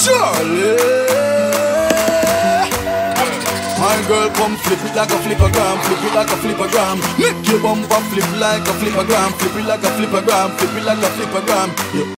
Charlie. My girl, come flip it like a flippergram, flip it like a flippergram. Make your bumper flip like a flippergram, flip it like a flippergram, flip it like a flippergram. Yeah.